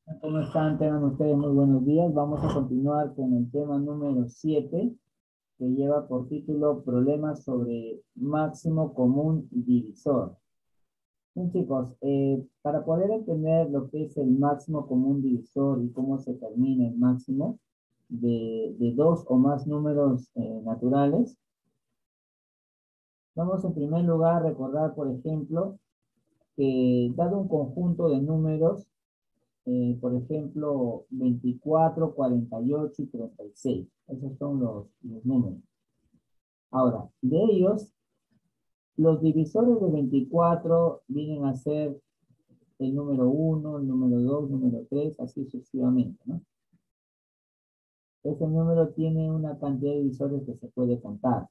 ¿Cómo están? Tengan ustedes muy buenos días. Vamos a continuar con el tema número 7, que lleva por título Problemas sobre máximo común divisor. Bien, chicos, para poder entender lo que es el máximo común divisor y cómo se determina el máximo de dos o más números naturales, vamos en primer lugar a recordar, por ejemplo, que dado un conjunto de números, por ejemplo, 24, 48 y 36. Esos son los números. Ahora, de ellos, los divisores de 24 vienen a ser el número uno, el número 2, el número 3, así sucesivamente, ¿no? Ese número tiene una cantidad de divisores que se puede contar.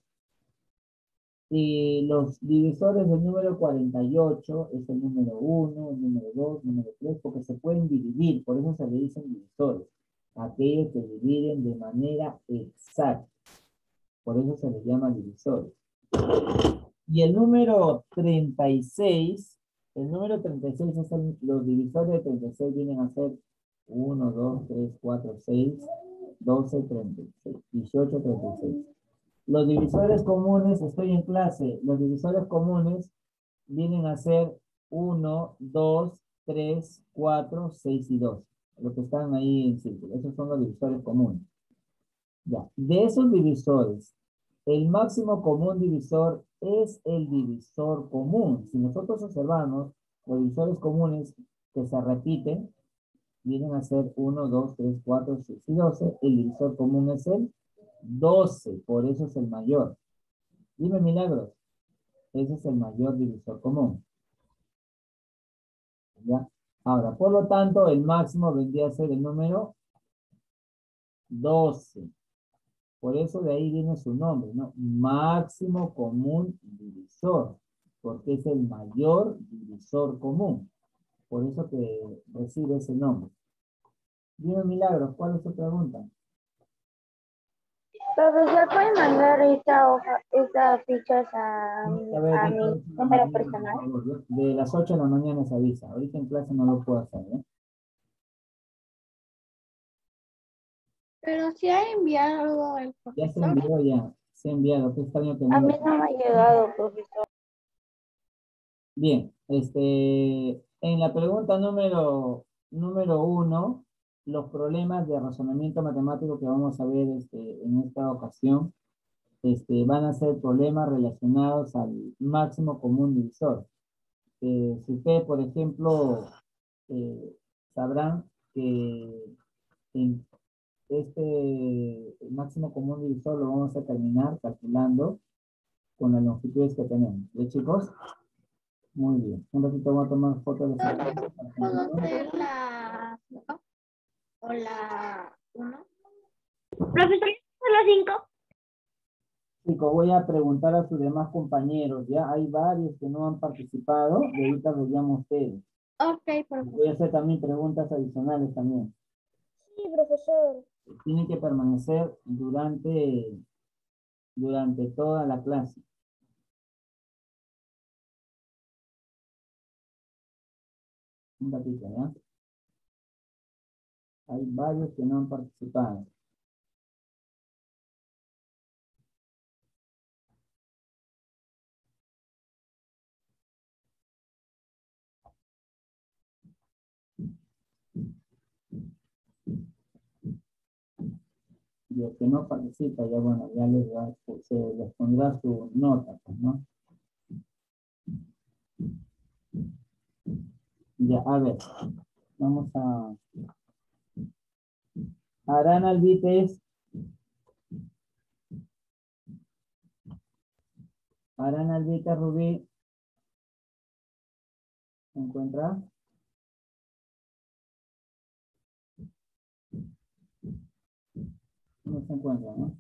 Y los divisores del número 48 es el número uno, el número 2, el número 3, porque se pueden dividir, por eso se le dicen divisores, aquellos que dividen de manera exacta, por eso se les llama divisores. Y el número 36 es los divisores de 36 vienen a ser uno, 2, 3, 4, 6, 12, 36, 18, 36. Los divisores comunes, estoy en clase, los divisores comunes vienen a ser uno, 2, 3, 4, 6 y 2. Los que están ahí en círculo. Esos son los divisores comunes. Ya. De esos divisores, el máximo común divisor es el divisor común. Si nosotros observamos los divisores comunes que se repiten, vienen a ser uno, 2, 3, 4, 6 y 12. El divisor común es el 12, por eso es el mayor. Dime, Milagros, ese es el mayor divisor común. ¿Ya? Ahora, por lo tanto, el máximo vendría a ser el número 12. Por eso de ahí viene su nombre, ¿no? Máximo común divisor, porque es el mayor divisor común. Por eso que recibe ese nombre. Dime, Milagros, ¿cuál es tu pregunta? Profesor, ¿puede mandar esta hoja, estas fichas A ver, a dice mi 8 de la número mañana, por personal? favor, ¿ya? De las 8 de la mañana se avisa. Ahorita en clase no lo puedo hacer, ¿ya? Pero si ha enviado el Ya se profesor. envió, ya. Se ha enviado. Qué extraño que no A lo... mí no me ha llegado, profesor. Bien, en la pregunta número 1, los problemas de razonamiento matemático que vamos a ver en esta ocasión van a ser problemas relacionados al máximo común divisor. Si ustedes, por ejemplo, eh, sabrán que en el máximo común divisor lo vamos a terminar calculando con las longitudes que tenemos. ¿De chicos? Muy bien. Un ratito voy a tomar fotos de esa Profesor, para ¿puedo continuar. hacer la 5 o la 1? Profesor, la 5. Chicos, voy a preguntar a sus demás compañeros. Ya hay varios que no han participado y ahorita los llamo a ustedes. Ok, Voy a profesor. hacer también preguntas adicionales también. Sí, profesor. Tienen que permanecer durante toda la clase. Un ratito, ¿ya? Hay varios que no han participado. Y el que no participa, ya bueno, se les pondrá su nota, pues, ¿no? Ya, a ver, vamos a... Arana Albites, Arana Albites Rubí, ¿se encuentra? No se encuentra, ¿no?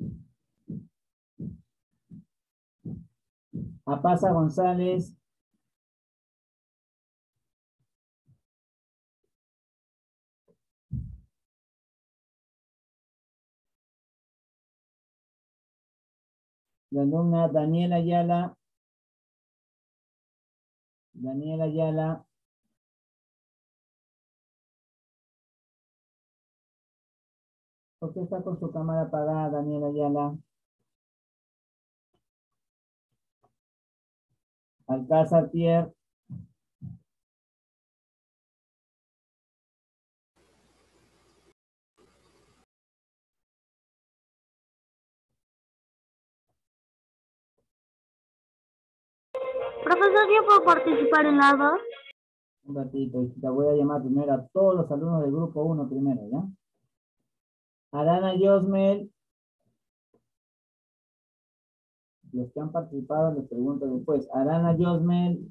Apasa González, la alumna Daniela Ayala, ¿Por qué está con su cámara apagada, Daniela Ayala? Alcázar Pierre. Profesor, ¿yo puedo participar en las dos? Un ratito, te voy a llamar primero a todos los alumnos del grupo 1 primero, ¿ya? Arana Yosmel. Los que han participado les pregunto después. Arana Yosmel.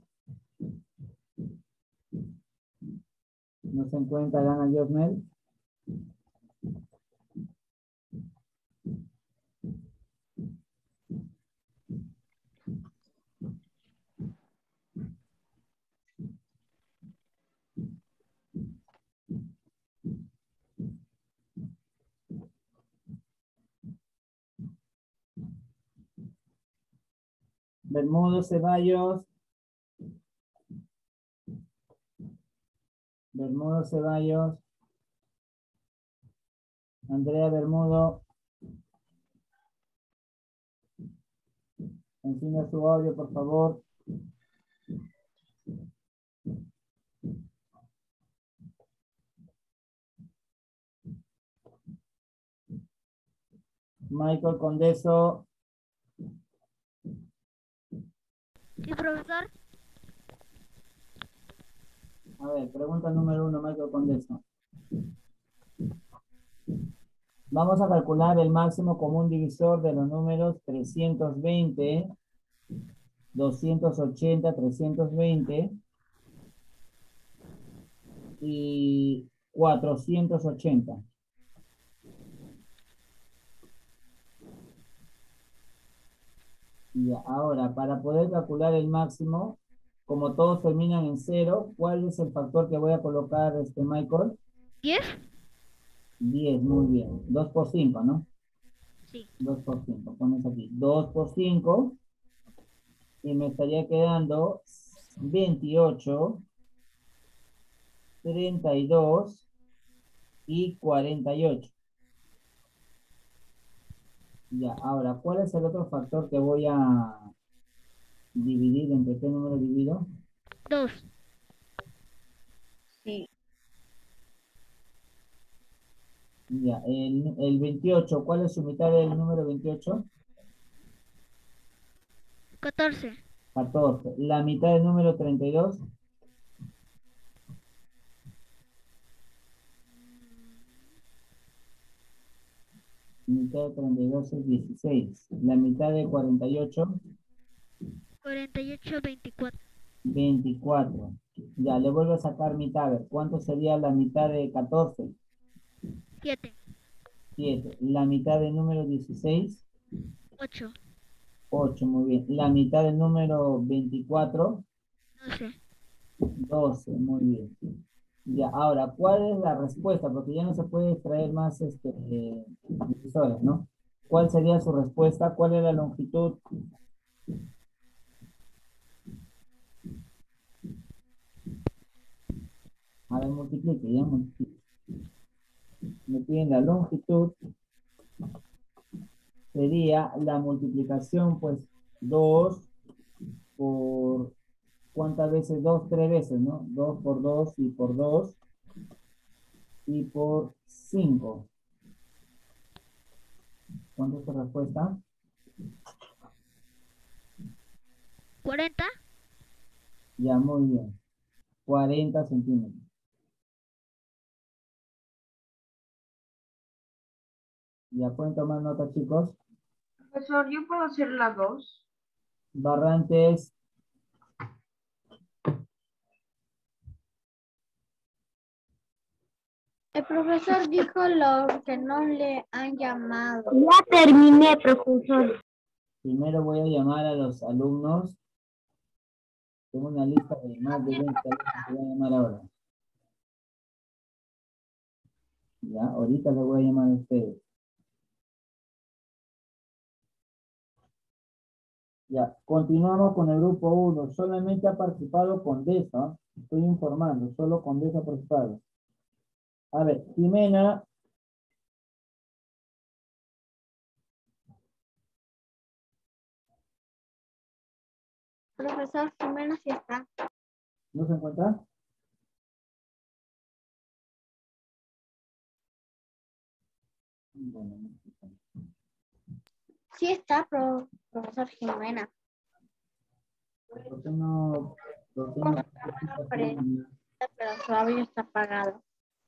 ¿No se encuentra Arana Yosmel? Bermudo Ceballos. Bermudo Ceballos. Andrea Bermudo. Encienda su audio, por favor. Michael Condeso. Sí, profesor. A ver, pregunta número 1, Michael Condeso. Vamos a calcular el máximo común divisor de los números 320, 280, 320 y 480. Y ahora, para poder calcular el máximo, como todos terminan en 0, ¿cuál es el factor que voy a colocar, Michael? 10. 10, muy bien. 2 por 5, ¿no? Sí. 2 por 5, pones aquí. 2 por 5 y me estaría quedando 28, 32 y 48. Ya, ahora, ¿cuál es el otro factor que voy a dividir? ¿Entre qué número divido? 2. Sí. Ya, el 28, ¿cuál es su mitad del número 28? 14. 14. La mitad del número 32. Mitad de 32 es 16. La mitad de 48, 48, 24. 24. Ya, le vuelvo a sacar mitad. A ver, ¿cuánto sería la mitad de 14? 7. 7. La mitad del número 16, 8. 8. Muy bien. La mitad del número 24, 12. 12. Muy bien. Ya, ahora, ¿cuál es la respuesta? Porque ya no se puede extraer más divisores, ¿no? ¿Cuál sería su respuesta? ¿Cuál es la longitud? A ver, multiplique, ya multiplique. Me piden la longitud. Sería la multiplicación, pues, 2 por, ¿cuántas veces? 2, 3 veces, ¿no? 2 por 2 y por 2 y por 5. ¿Cuánto es tu respuesta? 40. Ya, muy bien. 40 centímetros. Ya pueden tomar nota, chicos. Profesor, ¿yo puedo hacer la 2? Barrantes. El profesor dijo lo que no le han llamado. Ya terminé, profesor. Primero voy a llamar a los alumnos. Tengo una lista de más de 20 alumnos que voy a llamar ahora. Ya, ahorita les voy a llamar a ustedes. Ya, continuamos con el grupo 1. Solamente ha participado Condesa. Estoy informando, solo Condesa ha participado. A ver, Jimena, Profesor Jimena sí está. ¿No se encuentra? Bueno, Sí está, profesor Jimena. ¿por qué no? ¿Por qué no? Pero su audio está apagado.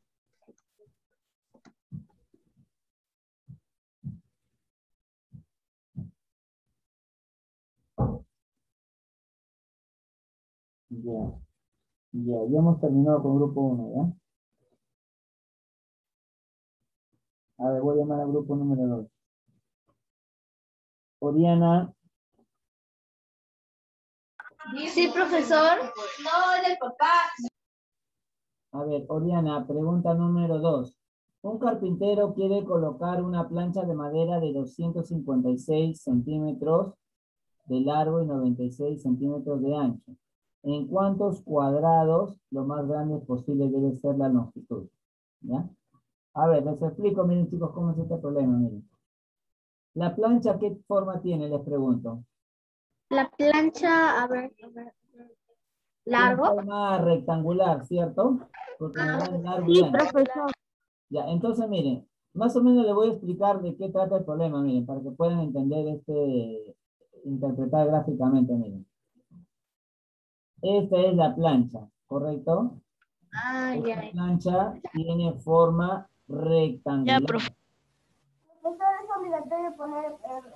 Ya hemos terminado con grupo 1, ¿ya? A ver, voy a llamar al grupo número 2. Oriana, Sí, profesor. a ver, Oriana, pregunta número 2. Un carpintero quiere colocar una plancha de madera de 256 centímetros de largo y 96 centímetros de ancho. ¿En cuántos cuadrados, lo más grande posible, debe ser la longitud? ¿Ya? A ver, les explico, miren chicos, cómo es este problema, miren. ¿La plancha qué forma tiene? Les pregunto. La plancha, a ver. Tiene ¿Largo? forma rectangular, ¿cierto? Porque me dan largo y Sí, ancho. profesor. Ya, entonces miren, más o menos les voy a explicar de qué trata el problema, miren, para que puedan entender interpretar gráficamente, miren. Esta es la plancha, ¿correcto? Esta plancha tiene forma rectangular. Ya, profesor. ¿Es obligatorio poner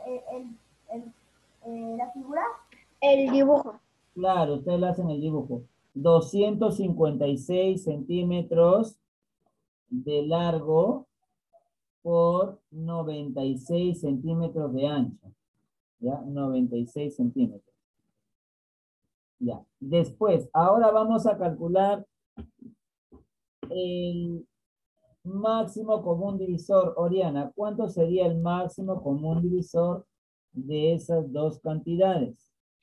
la figura? El dibujo. Claro, ustedes le hacen el dibujo. 256 centímetros de largo por 96 centímetros de ancho. ¿Ya? 96 centímetros. Ya. Después, ahora vamos a calcular el máximo común divisor. Oriana, ¿cuánto sería el máximo común divisor de esas dos cantidades?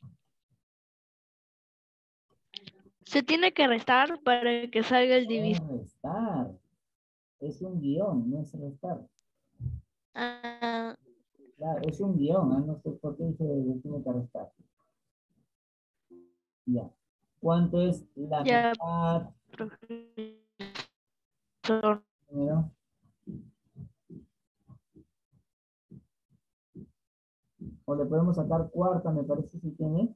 Se tiene que restar para que salga el divisor. No es restar. Es un guión, no es restar. Ah, Claro, es un guión, no sé por qué se tiene que restar. Ya. ¿Cuánto es la ya, mitad? profesor. Primero. O le podemos sacar cuarta, me parece, si tiene.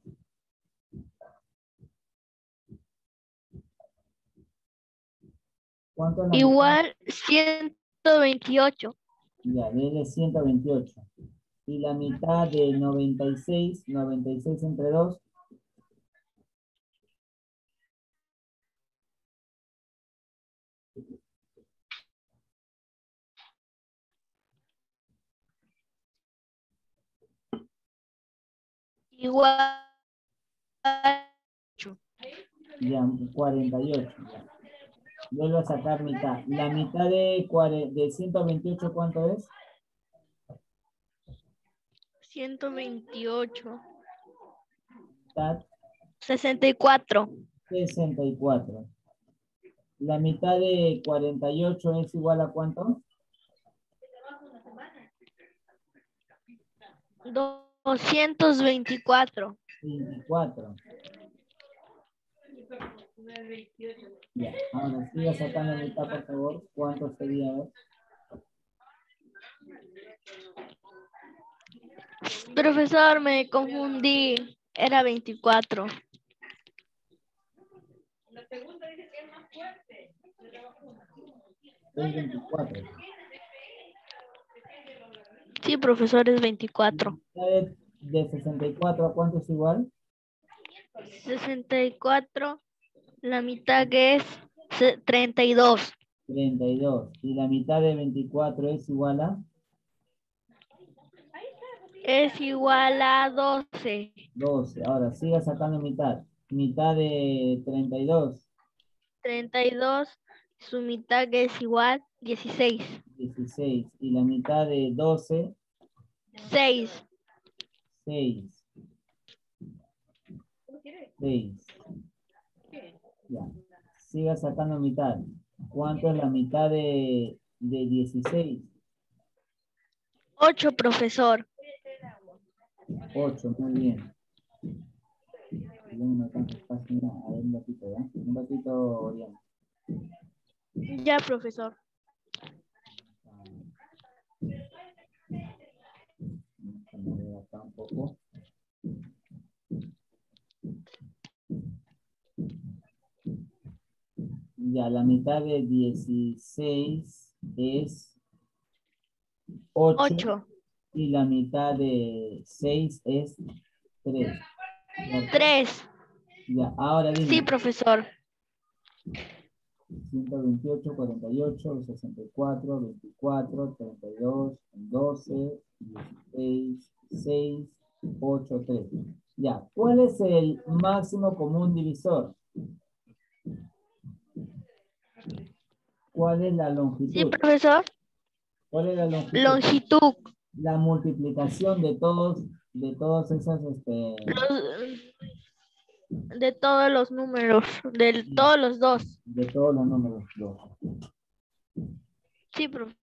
¿Cuánto es la mitad? Igual 128. Ya, dele 128. Y la mitad de 96 entre 2. Igual. Ya, 48. Ya. Vuelvo a sacar mitad. La mitad de 128, ¿cuánto es? 128. Mitad, 64. 64. La mitad de 48 es igual a ¿cuánto? 224. 24. Ya, ahora siga sacando mitad, por favor. ¿Cuánto sería? A ver. Profesor, me confundí. Era 24. Es 24. Sí, profesor, es 24. De 64 a ¿cuánto es igual? 64. La mitad que es 32. 32. Y la mitad de 24 es igual a Es igual a 12. 12. Ahora siga sacando mitad. Mitad de 32. 32. Su mitad que es igual 16. 16. Y la mitad de 12. 6. 6. 6. Ya. Siga sacando mitad. ¿Cuánto es la mitad de 16? 8, profesor. 8, muy bien. Ya no me alcanza espacio, mira, a ver un ratito, ¿ya? Un ratito, Oriana. Ya, profesor. Vamos a ver acá un poco. Ya, la mitad de 16 es 8 8. y la mitad de 6 es 3. 3. Ya, ahora Sí, dime. profesor. 128, 48, 64, 24, 32, 12, 16, 6, 8, 3. Ya, ¿cuál es el máximo común divisor? ¿Cuál es la Sí, longitud? profesor. ¿Cuál es la longitud? Longitud. La multiplicación de todos esas, De todos los números. De todos los dos. de todos los números. Sí, profesor.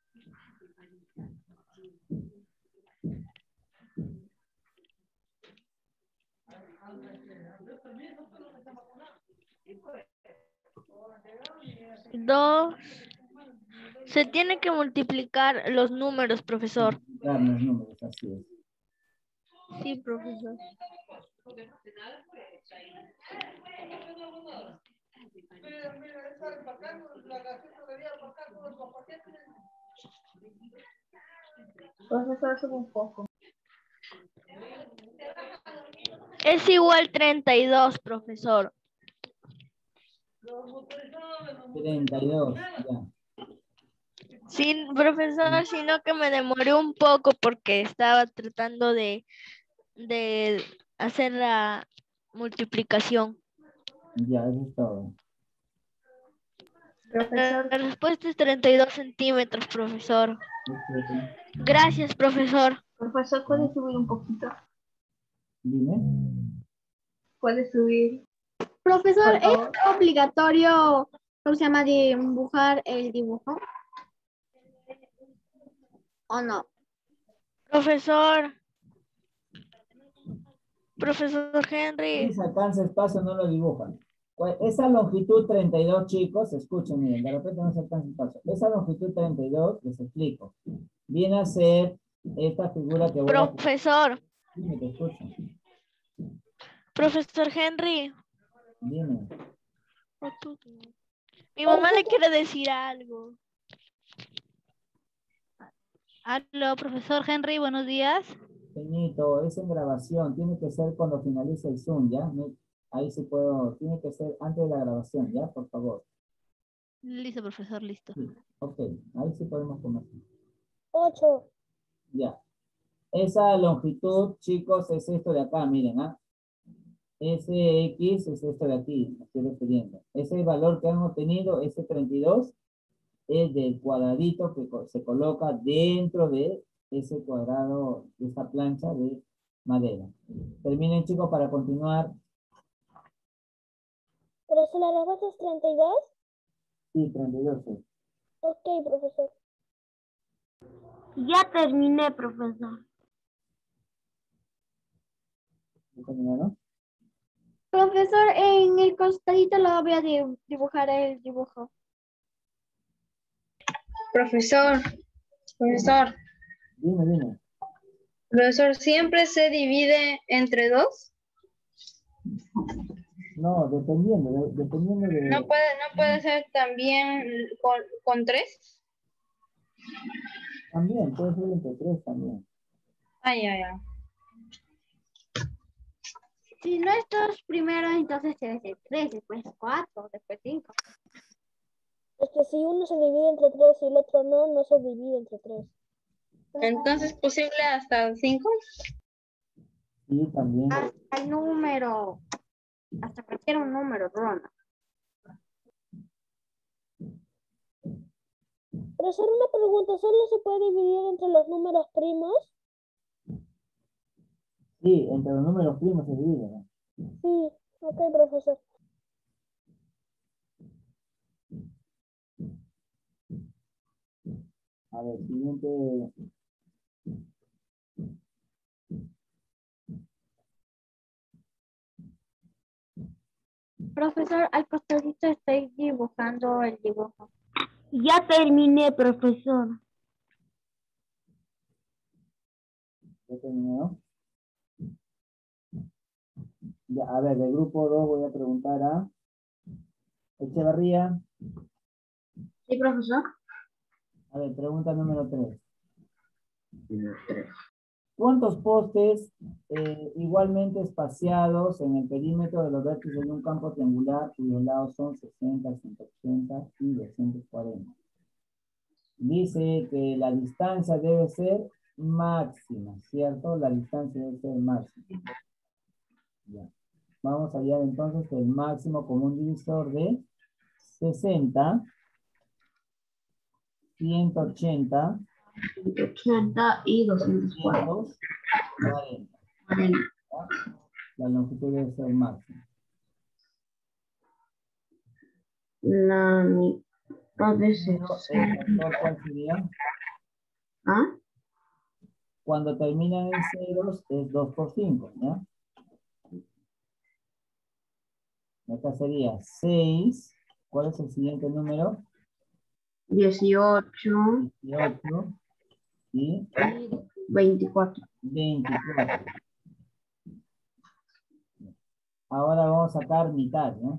Dos. Se tiene que multiplicar los números, profesor. Multiplicar los números, así es. Sí, profesor. Profesor, sube un poco. Es igual 32, profesor. 32, ya. Sí, profesor, sino que me demoré un poco porque estaba tratando de hacer la multiplicación. Ya, eso es todo. Profesor, La respuesta es 32 centímetros, profesor. Ok. Gracias, profesor. profesor, ¿puede subir un poquito? Dime. ¿Puede subir, Profesor, por ¿es favor? obligatorio, ¿cómo se llama, dibujar el dibujo? ¿O no? Profesor. Profesor Henry. Si se alcanza espacio, no lo dibujan. Esa longitud 32, chicos, escuchen, miren, de repente no se alcanza espacio. Esa longitud 32, les explico. Viene a ser esta figura que voy a... Profesor. Dime, te escucho. Profesor Henry. Dime. Mi mamá le quiere decir algo. Aló, profesor Henry, buenos días. Peñito, es en grabación. Tiene que ser cuando finalice el Zoom, ¿ya? Ahí sí puedo. Tiene que ser antes de la grabación, ¿ya? Por favor. Listo, profesor, listo. Sí. Ok, ahí sí podemos comer. 8. Ya. Esa longitud, chicos, es esto de acá, miren, ¿ah? SX es esto de aquí, me estoy refiriendo. Ese valor que han obtenido, ese 32, es del cuadradito que se coloca dentro de ese cuadrado, de esta plancha de madera. Terminen, chicos, para continuar. ¿Pero la respuesta es 32? Sí, 32. Sí. Ok, profesor. Ya terminé, profesor. ¿Ya terminaron? Profesor, en el costadito lo voy a dibujar el dibujo. Profesor, profesor, Dime. profesor, ¿siempre se divide entre dos? No, dependiendo de... ¿No puede ser también con tres? También, puede ser entre 3 también. Ay, ay, ay. Si no estos primeros, entonces debe ser 3, después 4, después 5. Es que si uno se divide entre 3 y el otro no, no se divide entre 3. Entonces, ¿posible hasta 5? Sí, también. Hasta el número, hasta cualquier número, Rona. Profesor, una pregunta, ¿solo se puede dividir entre los números primos? Sí, entre los números primos se divide, ¿no? Sí, ok, profesor. A ver, siguiente. Profesor, al costadito estoy dibujando el dibujo. Ya terminé, profesor. ¿Ya terminó? Ya, a ver, del grupo 2 voy a preguntar a Echevarría. Sí, profesor. A ver, pregunta número 3. ¿Cuántos postes igualmente espaciados en el perímetro de los vértices de un campo triangular cuyos lados son 60, 180 y 240? Dice que la distancia debe ser máxima, ¿cierto? La distancia debe ser máxima. Ya. Vamos a hallar entonces el máximo común divisor de 60, 180, 180 y 240. 240. La longitud debe ser máxima. La mitad de Pero el factor, ¿cuál sería? ¿Ah? Cuando terminan en ceros es 2 por 5, ¿ya? Acá sería 6. ¿Cuál es el siguiente número? 18 18 y 24. 24. Ahora vamos a sacar mitad, ¿no?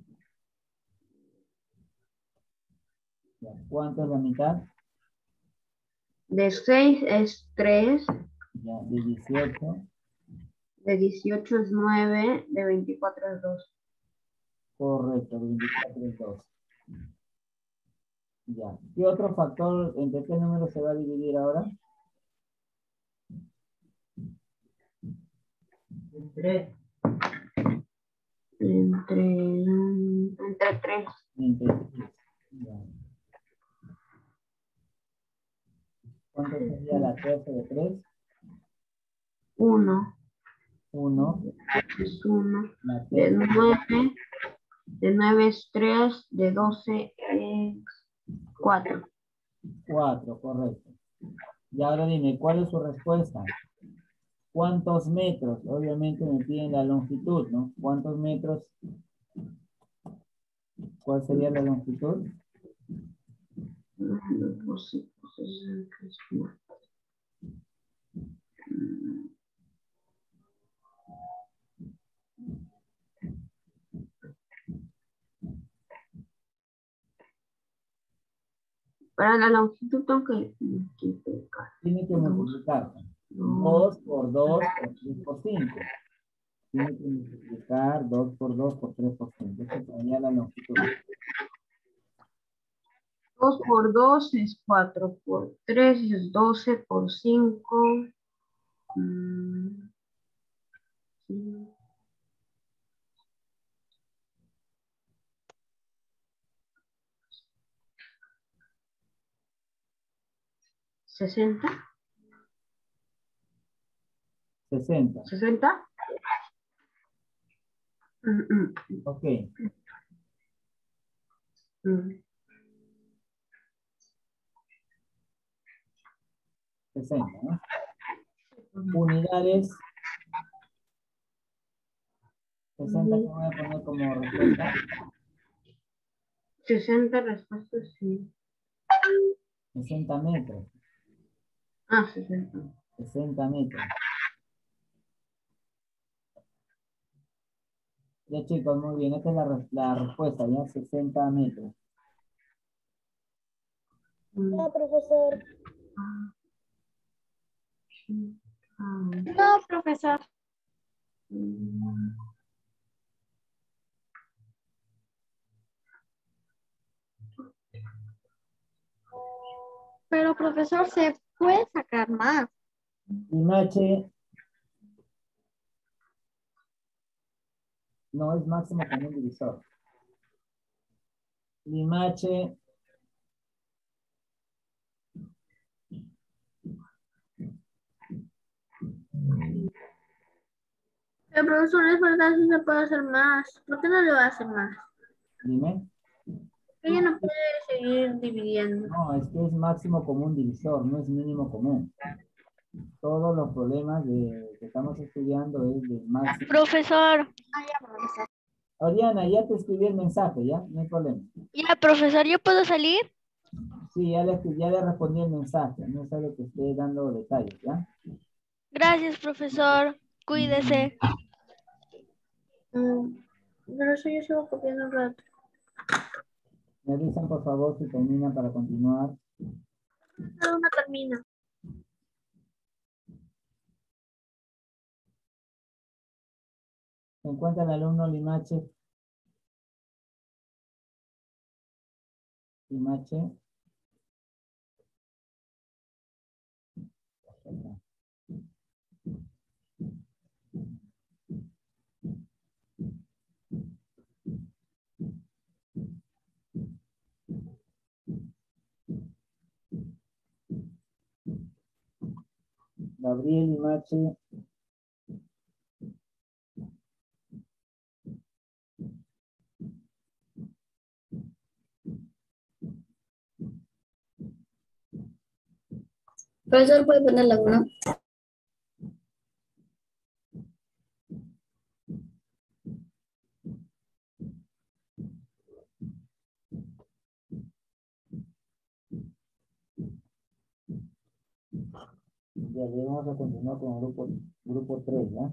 Ya, ¿cuánto es la mitad? De 6 es 3, Ya, de 18. de 18 es 9, de 24 es 2. Correcto, 24 es 2. Ya. ¿Qué otro factor, entre qué número se va a dividir ahora? Entre 3. Entre 3. Ya. ¿Cuánto sería la tercia de 3? 1 1. es 1. La De tercia 9 es 3, de 12 es 4. 4, correcto. Y ahora dime, ¿cuál es su respuesta? ¿Cuántos metros? Obviamente me piden la longitud, ¿no? ¿Cuántos metros? ¿Cuál sería la longitud? Para la longitud tengo que multiplicar. Tiene que multiplicar. 2 por 2 por 3 por 5. Tiene que multiplicar 2 por 2 por 3 por 5. Esto sería la longitud. 2 por 2 es 4, por 3 es 12, por 5. 60. 60. 60. Ok. 60, ¿no? Unidades. 60 que voy a poner como respuesta. 60 respuestas, sí. 60 metros. 60. 60 metros. Ya chicos, muy bien. Esta es la respuesta, ya 60 metros. No, profesor. No, profesor. Pero, profesor, se puede sacar más. Limache. No es máximo común divisor. Limache. Pero, profesor, es verdad, sí se puede hacer más. ¿Por qué no le va a hacer más? Dime. Ella no puede seguir dividiendo. No, es que es máximo común divisor, no es mínimo común. Todos los problemas que estamos estudiando es de máximo. Profesor, Ah, ya, profesor. Oriana, ya te escribí el mensaje, ¿ya? No hay problema. Ya, profesor, ¿yo puedo salir? Sí, ya le respondí el mensaje. No es algo que esté dando detalles, ¿ya? Gracias, profesor. Cuídese. Pero eso yo sigo copiando un rato. Me avisan, por favor, si terminan para continuar. Cada una termina. ¿Se encuentra el alumno Limache? Limache. Gabriel Limache. Profesor, ¿puede poner la 1? Ya vamos a continuar con el grupo 3, ¿ya?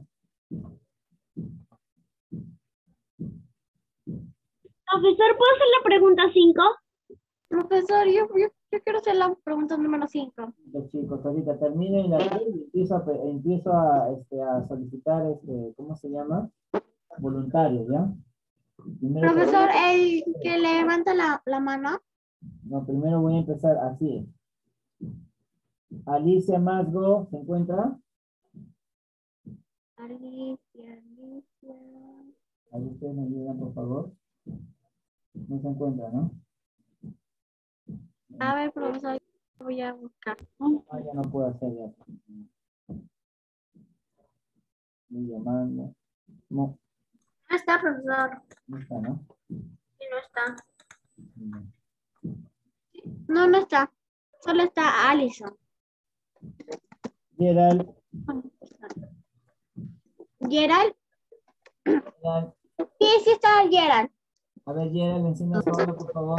Profesor, ¿puedo hacer la pregunta 5? Profesor, yo quiero hacer la pregunta número 5. Los chicos, ahorita terminen la y empiezo a solicitar, ¿cómo se llama? Voluntarios, ¿ya? Primero, Profesor, el que levanta la mano. no, primero voy a empezar así. Alicia Masgo, ¿se encuentra? Alicia. Ahí ustedes me ayudan, por favor. No se encuentra, ¿no? A ver, profesor, voy a buscar. Ah, ya no puedo hacer ya. Voy llamando. No, No está, profesor. no está, ¿no? Sí, no está. No. No, no está. Solo está Alison. Gerald, ¿Gerald? Gerald. Sí está Gerald. A ver, Gerald, encienda su audio, por favor.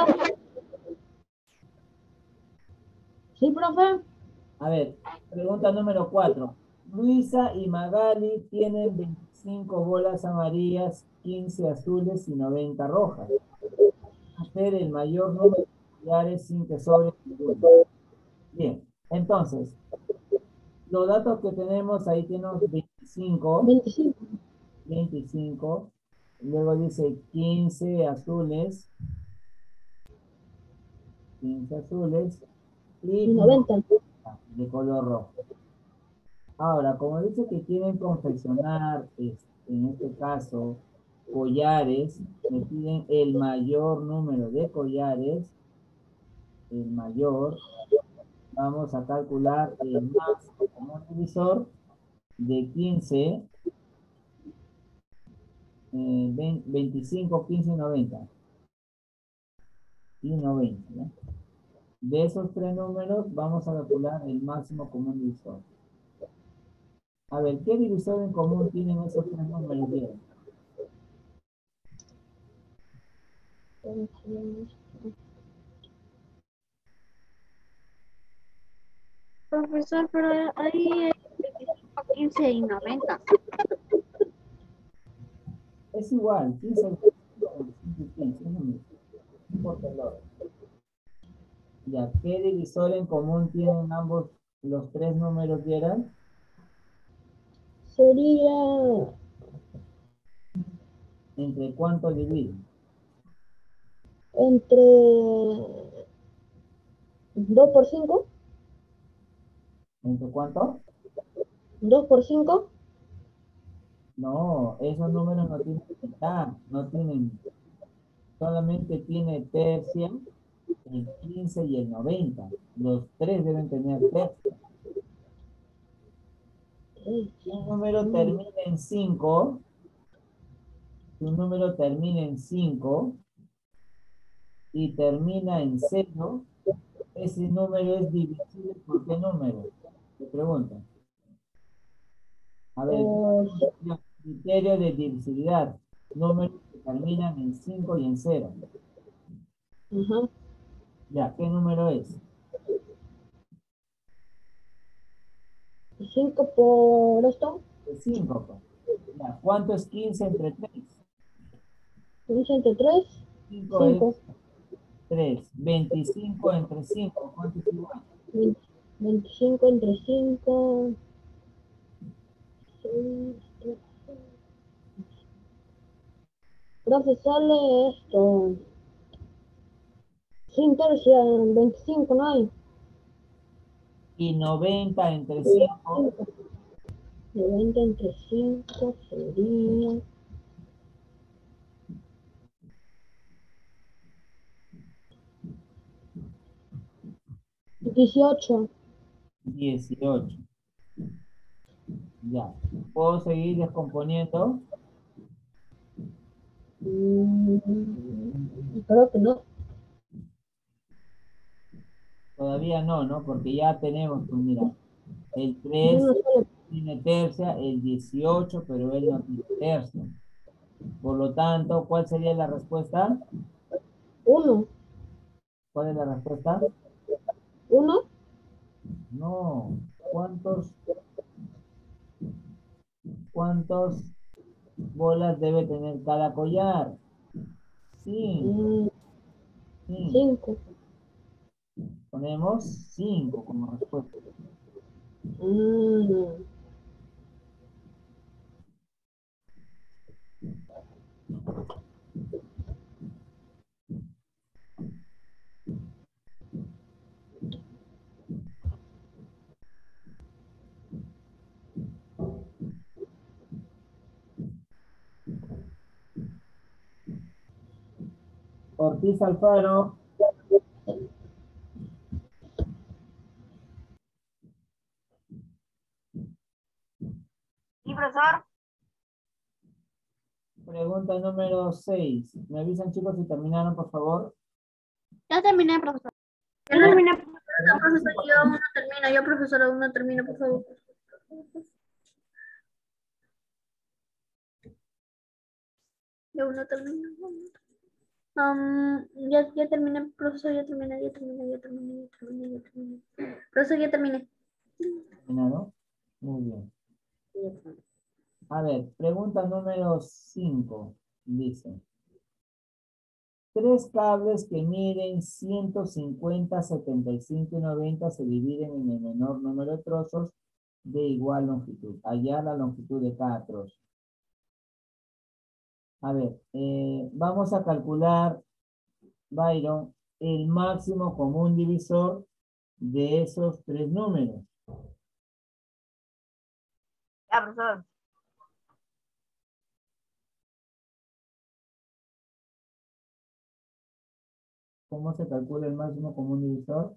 Sí, profe. A ver, pregunta número 4. Luisa y Magali tienen 25 bolas amarillas, 15 azules y 90 rojas. Hacer el mayor número de collares sin que sobre ninguno. Bien, entonces, los datos que tenemos ahí tenemos 25, 25, luego dice 15 azules, 15 azules y 90. de color rojo. Ahora, como dice que quieren confeccionar, en este caso, collares, me piden el mayor número de collares, el mayor, vamos a calcular el máximo común divisor de 15, 25, 15 y 90. Y 90, ¿no? De esos tres números, vamos a calcular el máximo común divisor. A ver, ¿qué divisor en común tienen esos tres números? Bien. Profesor, pero ahí es 15 y 90. Es igual, 15, 25, 25 y 15, no importa el orden. Ya, ¿qué divisor en común tienen ambos los tres números, Gerald? Sería ¿Entre cuánto dividen? entre 2 por 5. ¿Entre cuánto? 2 por 5. No, esos números no tienen mitad, no tienen, solamente tiene tercia, el 15 y el 90. Los tres deben tener tercia. Si un número termina en 5, si un número termina en 5 y termina en 0, ese número es divisible por qué número. Te pregunto. A ver, criterio de divisibilidad. números que terminan en 5 y en 0. Ajá. Ya, ¿qué número es? 5 por esto. Es 5, pues. Ya, ¿cuánto es 15 entre 3? 15 entre 3. 5 es 5. 3. 25 entre 5, ¿cuánto es igual? 25 entre 5. 6, 3. Profe, sale esto. Sin tercia, 25 no hay. Y 90 entre 5, 90 entre 5 sería 18. 18. Ya. ¿Puedo seguir descomponiendo? Creo que no. Todavía no, ¿no? Porque ya tenemos, pues mira, el Ya 3 no sale tiene tercia, el 18, pero él no tiene tercia. Por lo tanto, ¿cuál sería la respuesta? 1. ¿Cuál es la respuesta? 1. No. ¿Cuántos bolas debe tener cada collar? 5. 5. 5. Ponemos 5 como respuesta. Ortiz Alfaro. Sí, profesor. Pregunta número 6. ¿Me avisan, chicos, si terminaron, por favor? Ya terminé, profesor. Ya terminé, Pregunta profesor. cinco Yo aún también. no termino. Yo, profesor, aún no termino, por favor. Yo aún no termino. Ya terminé, profesor. Ya terminé. Profesor, ya terminé. ¿Terminaron? Muy bien. A ver, pregunta número 5. Dice, 3 cables que miden 150, 75 y 90 se dividen en el menor número de trozos de igual longitud. Hallar la longitud de cada trozo. A ver, vamos a calcular, Byron, el máximo común divisor de esos 3 números. Ya, profesor. ¿Cómo se calcula el máximo común divisor?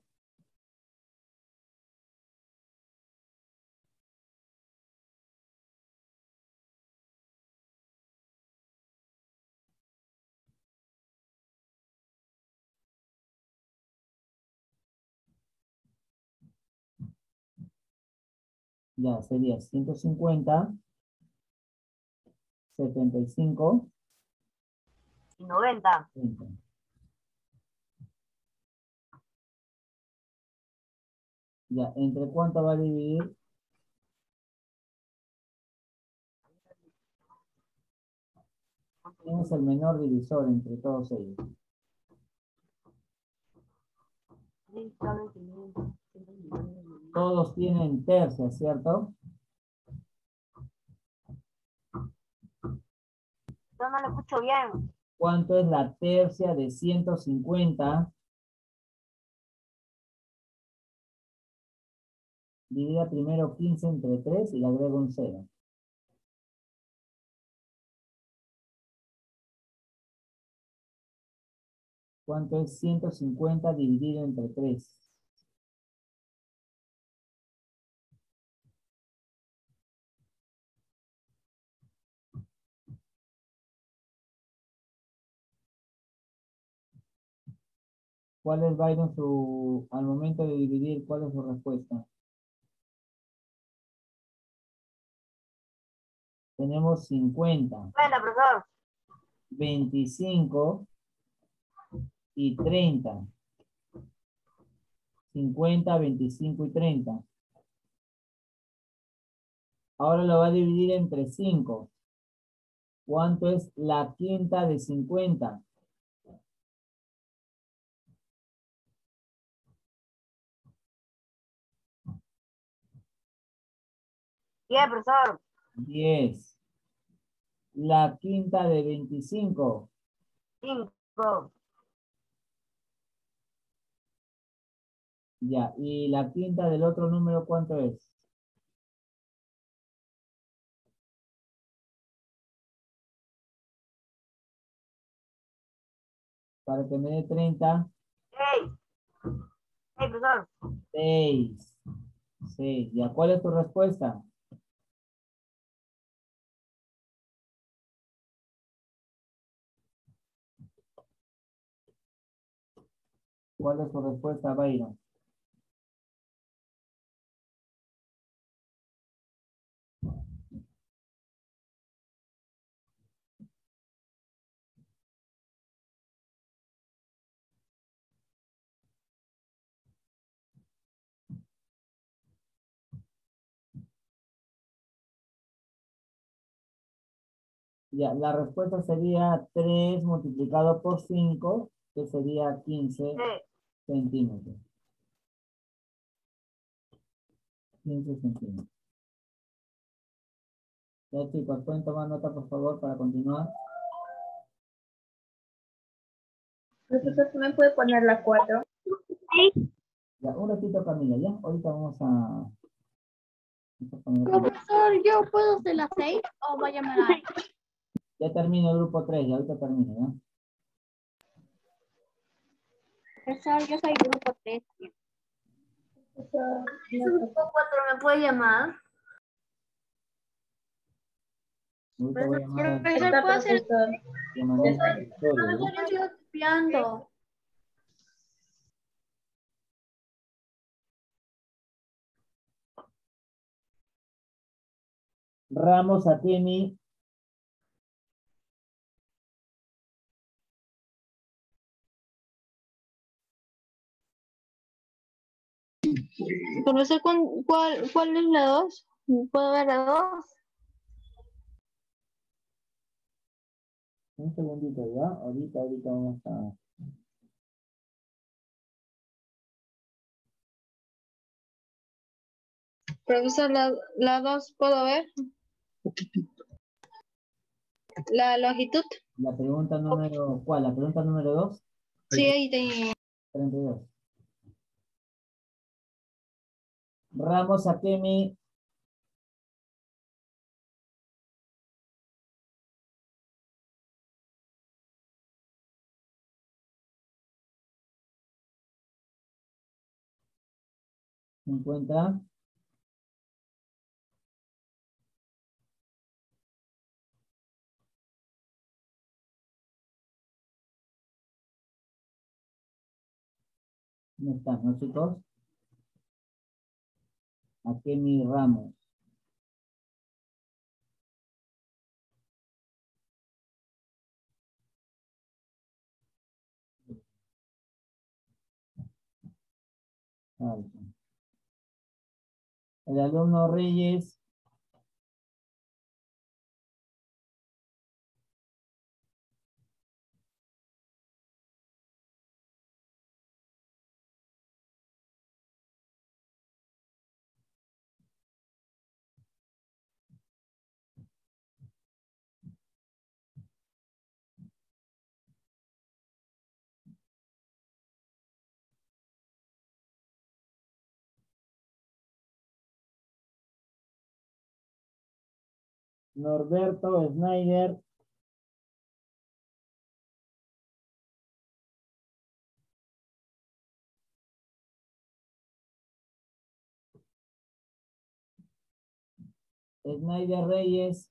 Ya, sería 150, 75, Y 90. 30. Ya, ¿entre cuánto va a dividir? ¿Quién es el menor divisor entre todos ellos? Todos tienen tercia, ¿cierto? Yo no lo escucho bien. ¿Cuánto es la tercia de 150? Divida primero 15 entre 3 y le agrego un 0. ¿Cuánto es 150 dividido entre 3? ¿Cuál es, Byron, al momento de dividir, cuál es su respuesta? Tenemos 50. Bueno, profesor. 25 y 30. 50, 25 y 30. Ahora lo va a dividir entre 5. ¿Cuánto es la quinta de 50? Yeah, profesor. 10. La quinta de 25. 5. Ya. ¿Y la quinta del otro número cuánto es? Para que me dé 30. 6. Profesor. 6. 6. ¿Ya cuál es tu respuesta? ¿Cuál es tu respuesta, Byron? Ya, la respuesta sería 3 multiplicado por 5, que sería 15 centímetros. 15 centímetros. Ya, chicos, ¿pueden tomar nota, por favor, para continuar? Profesor, ¿tú me puede poner la 4? Ya, un ratito, Camila, ¿ya? Ahorita vamos a poner... Profesor, ¿yo puedo hacer las 6 o voy a llamar a alguien? Ya termino el grupo 3, ya ahorita termino, ¿ya? Profesor, yo soy grupo 3. Grupo 4 me puede llamar. Ahorita voy a llamar al... Profesor, Está, ¿puedo hacer? profesor. Ya mandé el escritorio, ¿ya? Profesor, yo sigo copiando. Ramos Atemi. Profesor, ¿cuál es la 2? ¿Puedo ver la 2? Un segundito, ¿ya? Ahorita vamos a... Profesor, la 2, ¿puedo ver? La longitud. La pregunta número... ¿Cuál? ¿La pregunta número 2? Sí, ahí tengo. 32. Ramos Atemi. ¿Se encuentra? ¿Dónde están, no, chicos? Atemi Ramos. Ahí está. El alumno Reyes. Norberto Snyder. Snyder Reyes.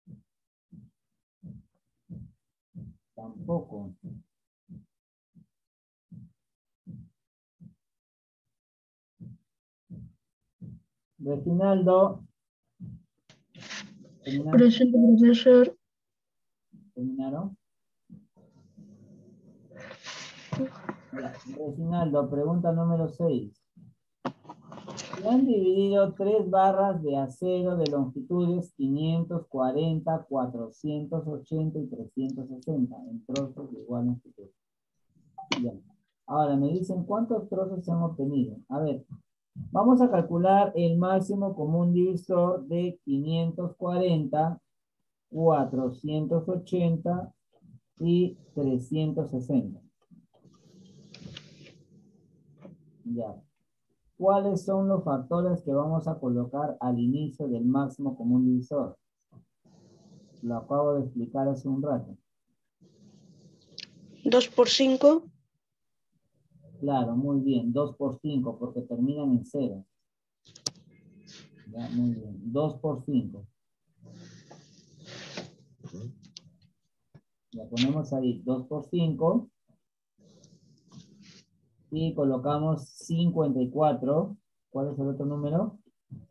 Tampoco. Reginaldo. Presente, profesor. ¿Terminaron? Ya. Reginaldo, pregunta número 6. Se han dividido 3 barras de acero de longitudes 540, 480 y 360 en trozos de igual longitud. Ya. Ahora me dicen cuántos trozos se han obtenido. A ver, vamos a calcular el máximo común divisor de 540, 480 y 360. Ya. ¿Cuáles son los factores que vamos a colocar al inicio del máximo común divisor? Lo acabo de explicar hace un rato. 2 por 5. Claro, muy bien. 2 por 5, porque terminan en 0. Ya, muy bien. 2 por 5. Ya ponemos ahí 2 por 5. Y colocamos 54. ¿Cuál es el otro número?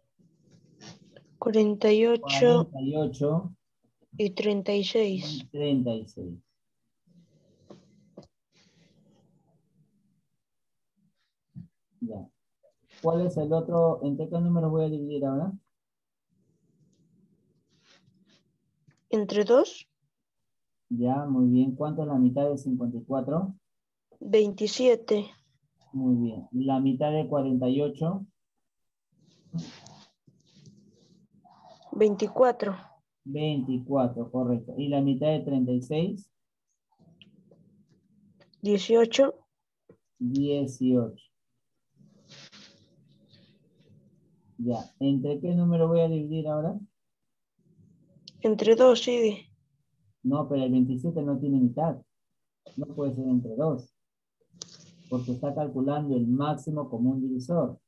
48 48 y 36. y 36. Ya. ¿Cuál es el otro? ¿Entre qué números voy a dividir ahora? Entre 2, Ya, muy bien. ¿Cuánto es la mitad de 54? 27. Muy bien. La mitad de 48. 24. 24, correcto. ¿Y la mitad de 36? 18. 18. Ya. ¿Entre qué número voy a dividir ahora? Entre 2, sí. No, pero el 27 no tiene mitad. No puede ser entre 2. Porque está calculando el máximo común divisor.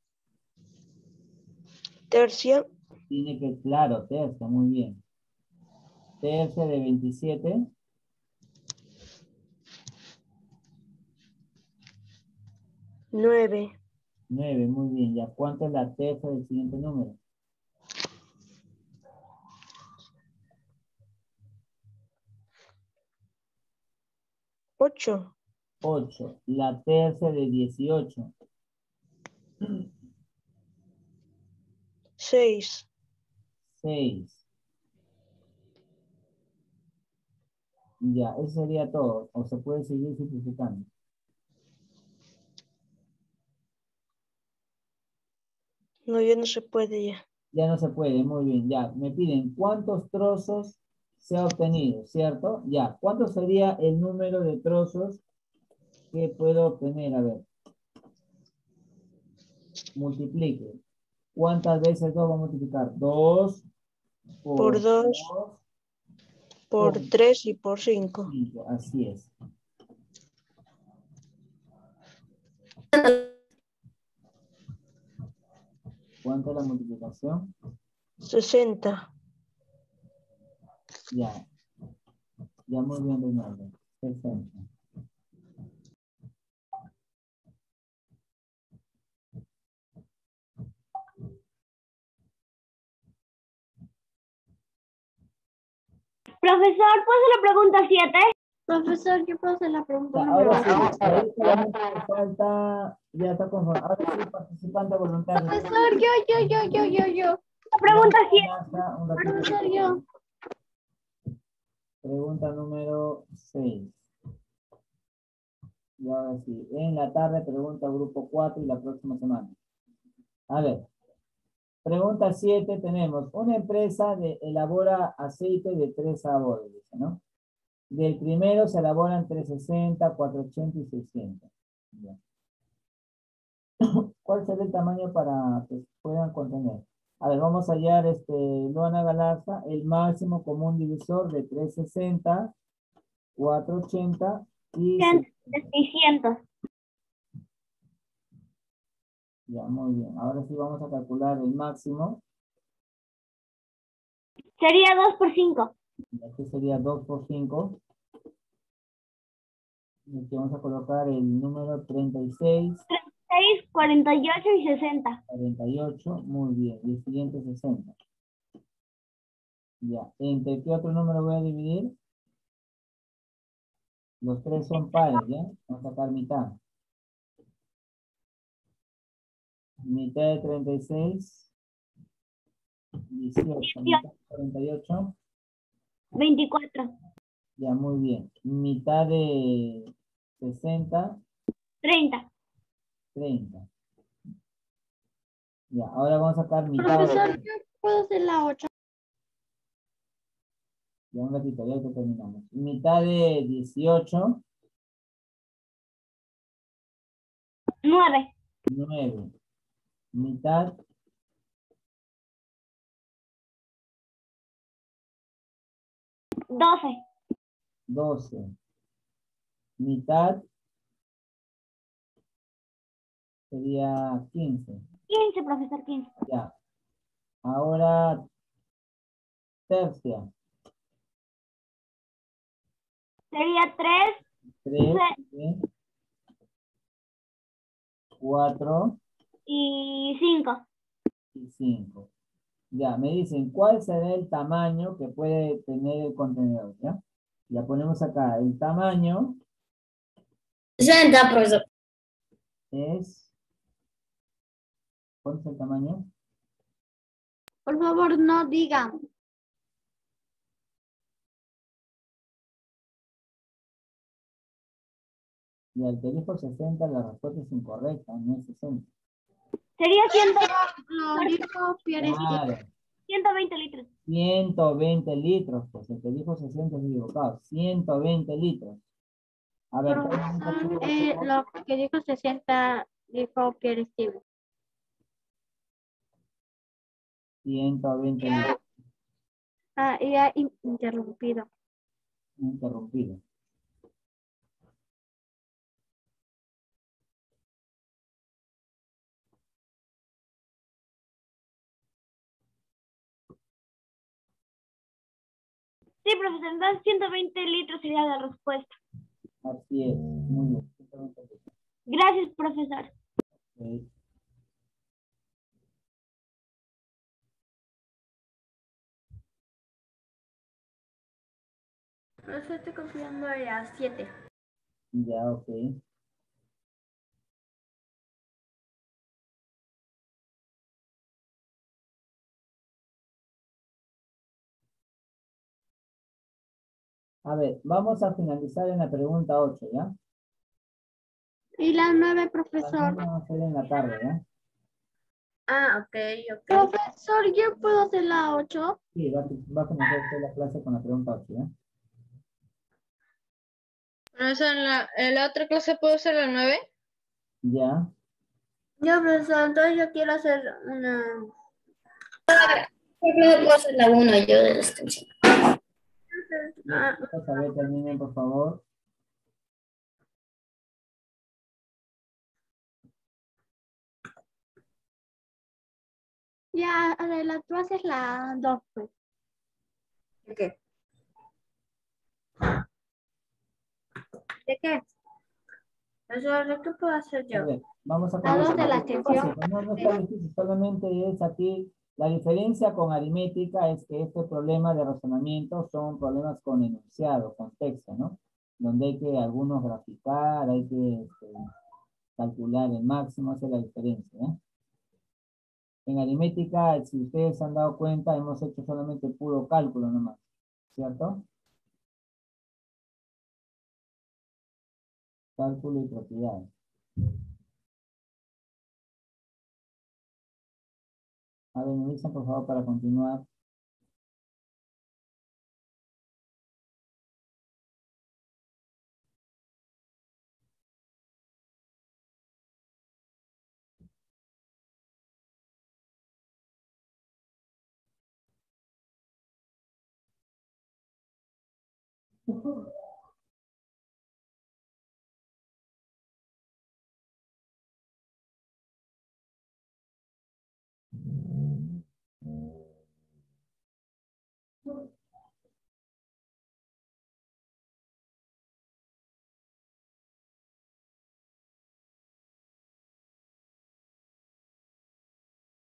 Tercia. Tiene que, claro, tercia, muy bien. Tercia de 27. 9. 9, muy bien. ¿Ya cuánto es la tercia del siguiente número? 8. 8. La tercia de 18. 6. 6. Ya, eso sería todo. O se puede seguir simplificando. No, ya no se puede ya. Ya no se puede, muy bien. Ya, me piden cuántos trozos se ha obtenido, ¿cierto? Ya, ¿cuánto sería el número de trozos que puedo obtener? A ver. Multiplique. ¿Cuántas veces 2 va a multiplicar? 2 Por 2, 2 por por 3 y por 5. 5. Así es. ¿Cuánto es la multiplicación? 60. Ya. Ya muy bien, Reinaldo. 60. Profesor, ¿puedo hacer la pregunta 7? Profesor, yo puedo hacer la pregunta número Ahora sí, 8. ahí solamente me falta, ya está conforme. Ahora sí, participante voluntario. Profesor, yo. La Pregunta 7. un ratito. Profesor, yo. Pregunta número 6. Y ahora sí, en la tarde pregunta grupo 4 y la próxima semana. A ver, pregunta 7 tenemos, una empresa elabora aceite de 3 sabores, dice, ¿no? Del primero se elaboran 360, 480 y 600. Ya. ¿Cuál será el tamaño para que puedan contener? A ver, vamos a hallar, Luana Galarza, el máximo común divisor de 360, 480 y 600. Ya, muy bien. Ahora sí vamos a calcular el máximo. Sería 2 por 5. Y aquí sería 2 por 5. Y aquí vamos a colocar el número 36. 6, 48 y 60. 48, muy bien. Y el siguiente 60. Ya. ¿Entre qué otro número voy a dividir? Los tres son pares, ¿ya? Vamos a sacar mitad. Mitad de 36. 18. Mitad de 48. 24. Ya, muy bien. Mitad de 60. 30. 30. Ya, ahora vamos a sacar mitad. Profesor, yo puedo hacer la 8. Ya un ratito, ya que terminamos. Mitad de 18. 9. 9. Mitad. 12. 12. Mitad sería 15. 15, profesor, 15. Ya. Ahora tercia. Sería 3, 3, 4 y 5. y 5. Ya, me dicen, ¿cuál será el tamaño que puede tener el contenedor? ¿Ya? Ya ponemos acá, el tamaño 60, profesor. es... ¿Cuál es el tamaño? Por favor, no digan. Y al que dijo 60, la respuesta es incorrecta, no es 60. Sería 100, Claro, 120 litros. 120 litros, pues el que dijo 60 es equivocado. 120 litros. A ver, Lo que dijo 60 dijo Pierre Steven. 120 litros. Ah, y ha interrumpido. Interrumpido. Sí, profesor, entonces 120 litros sería la respuesta. Así es, muy bien. 120 litros. Gracias, profesor. Ok. No estoy confiando en las 7. Ya, ok. A ver, vamos a finalizar en la pregunta 8, ¿ya? Y la 9, La profesor. vamos a hacer en la tarde, ¿ya? Ah, ok, ok. Profesor, yo puedo hacer la 8. Sí, va a comenzar usted la clase con la pregunta 8, ¿ya? Profesor, ¿en la otra clase puedo hacer la 9? Ya. No, profesor, entonces yo quiero hacer una... Yo puedo hacer la 1 yo de la extensión. Bien, vamos a ver, terminen, por favor. Ya, Adela, tú haces la 2, pues. ¿De qué? ¿De qué? Profesor, ¿qué puedo hacer A yo? ver, vamos a La 2 de la comenzar. extensión. No, no está difícil, solamente es aquí. La diferencia con aritmética es que este problema de razonamiento son problemas con enunciado, con texto, ¿no? Donde hay que algunos graficar, hay que calcular el máximo, esa es la diferencia, ¿eh? En aritmética, si ustedes se han dado cuenta, hemos hecho solamente puro cálculo nomás, ¿cierto? Cálculo y propiedades. A ver, me dicen por favor para continuar.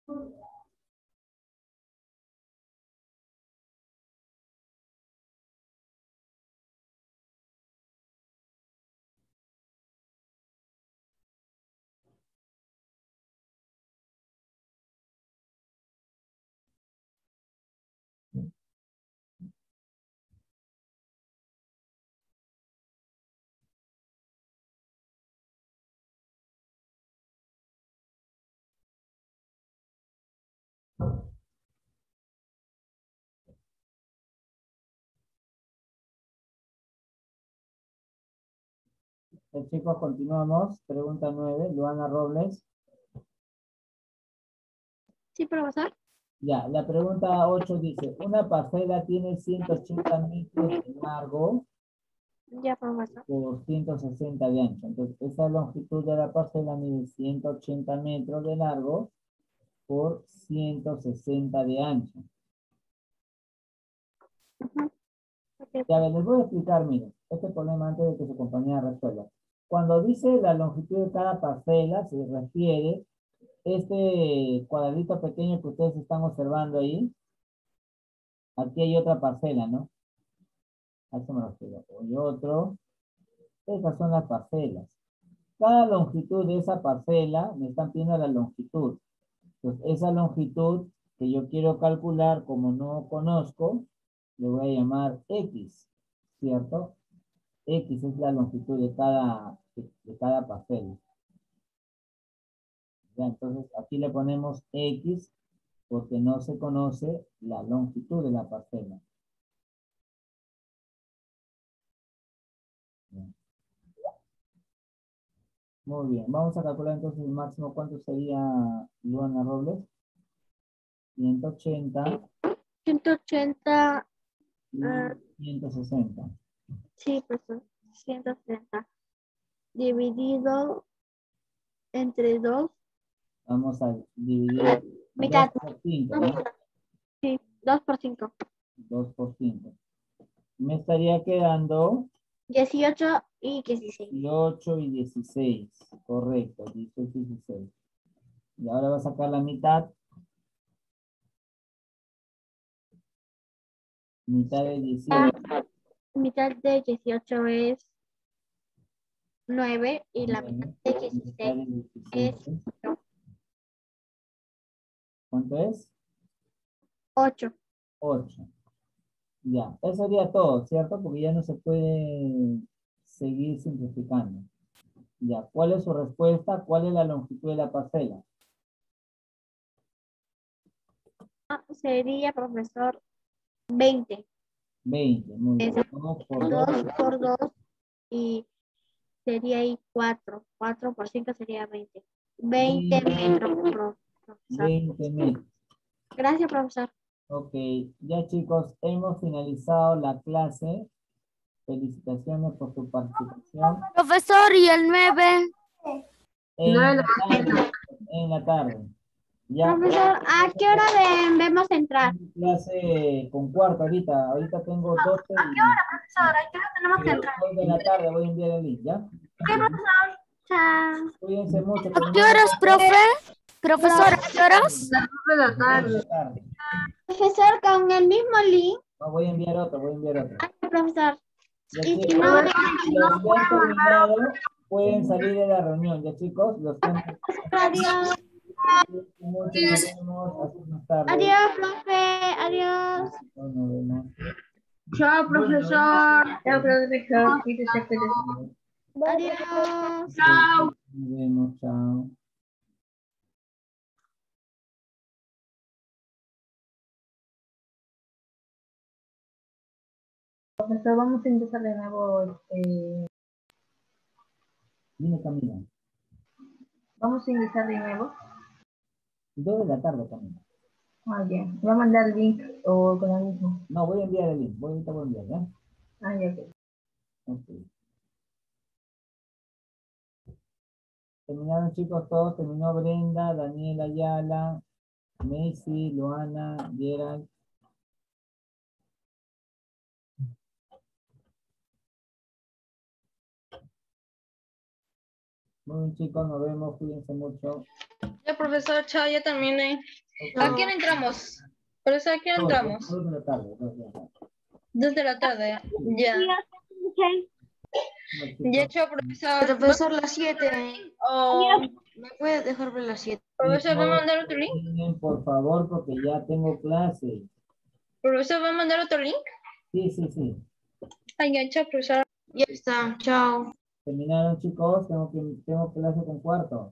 Chicos, continuamos. Pregunta 9, Luana Robles. Sí, profesor. Ya, la pregunta 8 dice, una parcela tiene 180 metros de largo Ya, profesor. por 160 de ancho. Entonces, esa longitud de la parcela mide 180 metros de largo por 160 de ancho. Ok. Ya, a ver, les voy a explicar, miren, este problema antes de que su compañera resuelva. Cuando dice la longitud de cada parcela, se refiere este cuadradito pequeño que ustedes están observando ahí. Aquí hay otra parcela, ¿no? A eso me refiero. Y otro. Esas son las parcelas. Cada longitud de esa parcela, me están pidiendo la longitud. Entonces, esa longitud que yo quiero calcular, como no conozco, le voy a llamar X, ¿cierto? X es la longitud de cada parcela. Ya, entonces, aquí le ponemos X porque no se conoce la longitud de la parcela. Bien. Muy bien, vamos a calcular entonces el máximo. ¿Cuánto sería, Luana Robles? 180 180, y 160. sí, profesor. 160. Dividido entre 2. Vamos a dividir Mitad. 2 por 5, ¿no? Sí, 2 por 5. 2 por 5. Me estaría quedando 18 y 16. 18 y 16. Correcto, 18 y 16. Y ahora va a sacar la mitad. Mitad de 18. Mitad de 18 es 9 y la mitad de Mitad 16 de es 16. ¿Cuánto es? 8. 8. Ya, eso sería todo, ¿cierto? Porque ya no se puede seguir simplificando. Ya, ¿cuál es su respuesta? ¿Cuál es la longitud de la parcela? Sería, profesor, 20. 20, muy bien. 2 por 2, 2 por 2 y sería ahí 4. 4 por 5 sería 20. 20 metros, profesor. 20 metros. Gracias, profesor. Ok, ya chicos, hemos finalizado la clase. Felicitaciones por su participación. Profesor, ¿y el 9? En la tarde, en la tarde. Ya, Profesor, ¿a qué hora debemos entrar? clase con cuarto ahorita. Ahorita tengo 12 y... Profesor, ¿a qué hora tenemos que entrar? Hoy de la tarde voy a enviar el link, ¿ya? ¿Qué, profesor? Chao. Cuídense mucho. ¿A qué horas, profe? Profesor, ¿a qué horas? Las 2 de la tarde. Profesor, con el mismo link. No, voy a enviar otro, voy a enviar otro. Profesor. Ya, Y si chicos, no, los que han terminado pueden salir de la reunión, ¿ya chicos? Los que han adiós. mucho, nos vemos hasta más tarde. Adiós, profe. Adiós. Nos vemos. Chao, profesor. Chao, profesor. Cuídese, cuídese. Adiós. Chao. Nos vemos, chao. Profesor, vamos a empezar de nuevo. Dime, Camila. Vamos a ingresar de nuevo. 2 de la tarde, Camila. Ah, ya. ¿Va a mandar el link o con el mismo? No, voy a enviar el link. Ahorita voy a enviar, ¿ya? Ah, ya. Ok. Terminaron, chicos, todos. Terminó Brenda, Daniela Ayala, Messi, Luana, Gerald. Muy bien, chicos, nos vemos. Cuídense mucho. Ya, Listo, profesor. Chao, ya terminé. ¿A quién entramos? Profesor, ¿a quién entramos? 2 de la tarde, 2 de la tarde. 2 de la tarde. Ya. No, Ya, chicos, chao, profesor. Profesor, las 7. O, ¿Me puede dejar ver las 7? profesor, ¿va a mandar otro link? terminen, por favor, porque ya tengo clase. ¿Profesor, va a mandar otro link? Sí, sí, sí. Ay, ya, chao, profesor. Ya está, chao. Terminaron, chicos, tengo clase con cuarto.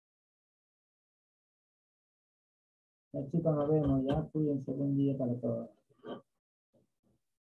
Ya, chicos, nos vemos, ya. Cuídense, buen día para todos.